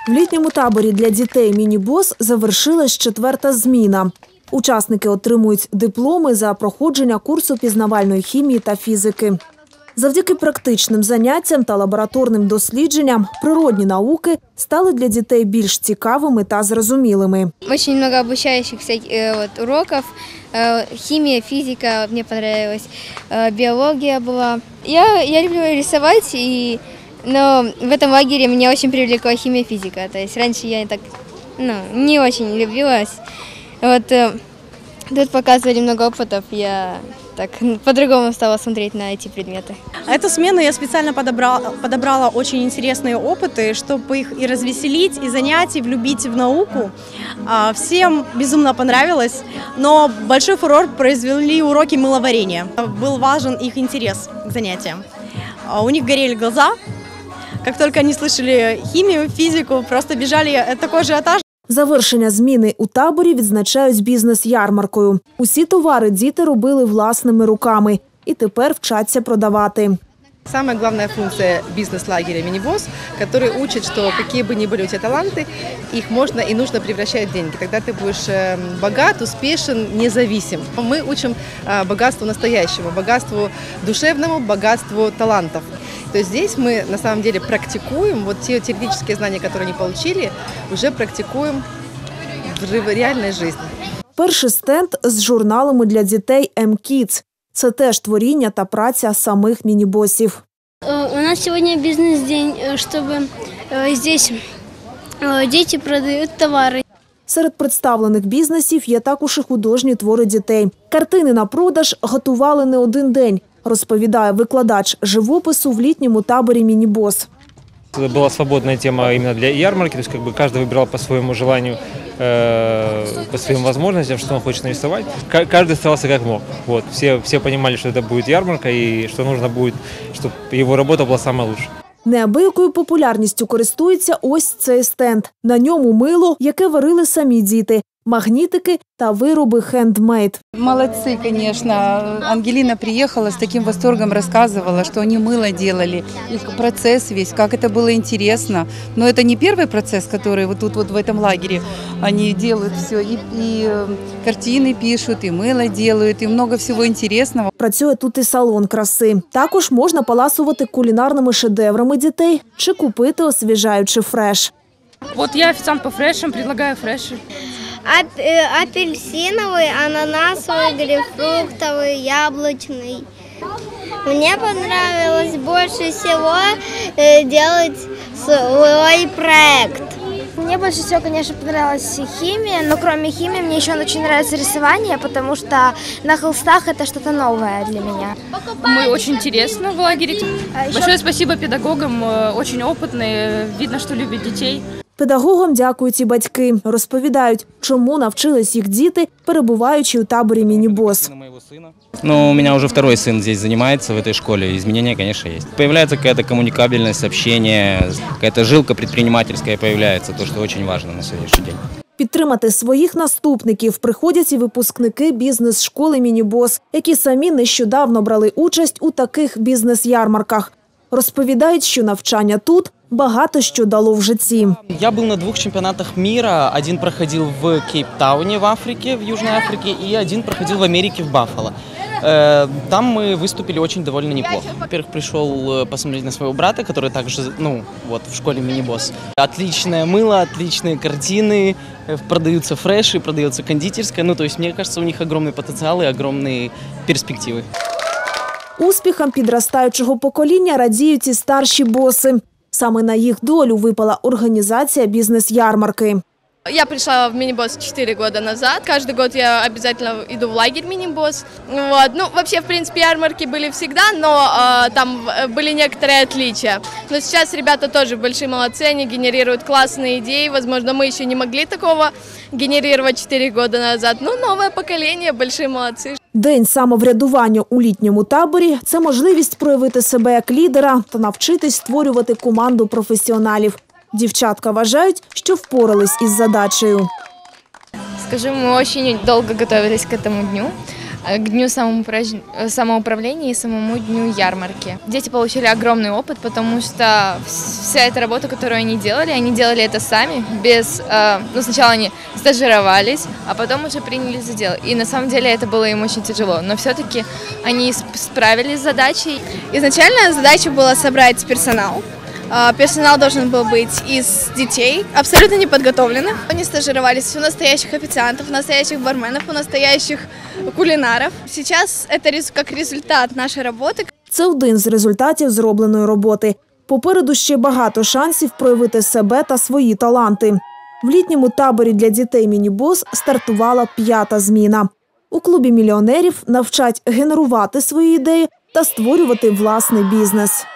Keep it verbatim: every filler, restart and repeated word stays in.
В літньому таборі для дітей «Міні-бос» завершилась четверта зміна. Учасники отримують дипломи за проходження курсу пізнавальної хімії та фізики. Завдяки практичним заняттям та лабораторним дослідженням природні науки стали для дітей більш цікавими та зрозумілими. Дуже багато обучаючих уроків. Химия, физика мне понравилась, биология была. Я, я люблю рисовать, и, но в этом лагере меня очень привлекла химия, физика. То есть раньше я так, ну, не очень любила. Вот тут показывали много опытов, я так по-другому стала смотреть на эти предметы. Эту смену я специально подобрала, подобрала очень интересные опыты, чтобы их и развеселить, и занять, и влюбить в науку. Всем безумно понравилось, но большой фурор произвели уроки мыловарения. Был важен их интерес к занятиям. У них горели глаза. Как только они слышали химию, физику, просто бежали, такой ажіотаж. Завершення зміни у таборі відзначають бізнес-ярмаркою. Усі товари діти робили власними руками і тепер вчаться продавати. Самая главная функция бизнес-лагеря «Міні-бос», который учит, что какие бы ни были у тебя таланты, их можно и нужно превращать в деньги. Тогда ты будешь богат, успешен, независим. Мы учим богатству настоящему, богатству душевному, богатству талантов. То есть здесь мы на самом деле практикуем, вот те теоретические знания, которые они получили, уже практикуем в реальной жизни. Перший стенд з журналами для дітей «М-Кідс». Це теж творіння та праця самих міні-босів. У нас сьогодні бізнес-день, щоб тут діти продають товари. Серед представлених бізнесів є також і художні твори дітей. Картини на продаж готували не один день, розповідає викладач живопису в літньому таборі «Міні-бос». Это была свободная тема именно для ярмарки, то есть как бы каждый выбирал по своему желанию, э, по своим возможностям, что он хочет нарисовать. Каждый старался как мог. Вот. Все, все понимали, что это будет ярмарка и что нужно будет, чтобы его работа была самая лучшая. Неабиякою популярністю користується ось цей стенд. На ньому мило, яке варили самі діти, магнітики та вироби хендмейд. Молодцы, конечно. Ангелина приехала, с таким восторгом рассказывала, что они мыло делали. Их процесс весь, как это было интересно. Но это не первый процесс, который вот тут вот в этом лагере они делают все. И, и картины пишут, и мыло делают, и много всего интересного. Працює тут і салон краси. Також можна поласувати кулінарними шедеврами дітей чи купити освіжаючий фреш. Вот я официант по фрешам, предлагаю фреши. Апельсиновый, ананасовый, грейпфруктовый, яблочный. Мне понравилось больше всего делать свой проект. Мне больше всего, конечно, понравилась химия, но кроме химии мне еще очень нравится рисование, потому что на холстах это что-то новое для меня. Мы очень интересно в лагере. Большое спасибо педагогам, очень опытные, видно, что любят детей. Педагогам дякують і батьки. Розповідають, чому навчились їх діти, перебуваючи у таборі «Міні-бос». Ну, у меня уже второй сын здесь занимается в этой школе. Изменения, конечно, есть. Появляется какая-то коммуникабельность, общение, какая-то жилка предпринимательская появляется, то, что очень важно на сегодняшний день. Підтримати своїх наступників приходять і випускники бізнес-школи «Міні-бос», які самі нещодавно брали участь у таких бізнес-ярмарках. Розповідають, що навчання тут багато що дало в житті. Я был на двух чемпионатах мира. Один проходил в Кейптауне в Африке, в Южной Африке, и один проходил в Америке, в Баффало. Там мы выступили очень довольно неплохо. Во-первых, пришел посмотреть на своего брата, который также, ну, вот в школе «Міні-бос». Отличное мыло, отличные картины, продаются фреши, продается кондитерская. Ну, то есть, мне кажется, у них огромный потенциал и огромные перспективы. Успіхам підростаючого покоління радіють і старші боси. Саме на їх долю випала організація бізнес-ярмарки. Я пришла в «Міні-бос» четыре года назад. Каждый год я обязательно иду в лагерь «Міні-бос». Вот. Ну, вообще, в принципе, ярмарки были всегда, но э, там были некоторые отличия. Но сейчас ребята тоже большие молодцы, они генерируют классные идеи. Возможно, мы еще не могли такого генерировать четыре года назад. Но новое поколение, большие молодцы. День самоврядування у літньому таборі – це можливість проявити себе як лідера та навчитись створювати команду професіоналів. Дівчатка вважають, що впорались із задачею. Скажу, мы очень долго готовились к этому дню. к Дню самоуправления и самому Дню ярмарки. Дети получили огромный опыт, потому что вся эта работа, которую они делали, они делали это сами, без, ну, сначала они стажировались, а потом уже принялись за дело. И на самом деле это было им очень тяжело, но все-таки они справились с задачей. Изначально задача была собрать персонал. Персонал должен был быть из детей, абсолютно неподготовленных. Они стажировались у настоящих официантов, у настоящих барменов, у настоящих кулинаров. Сейчас это как результат нашей роботи. Це один з результатів зробленої роботи. Попереду ще багато шансів проявити себе та свої таланти. В літньому таборі для дітей «Міні-бос» стартувала п'ята зміна. У клубі мільйонерів навчать генерувати свої ідеї та створювати власний бізнес.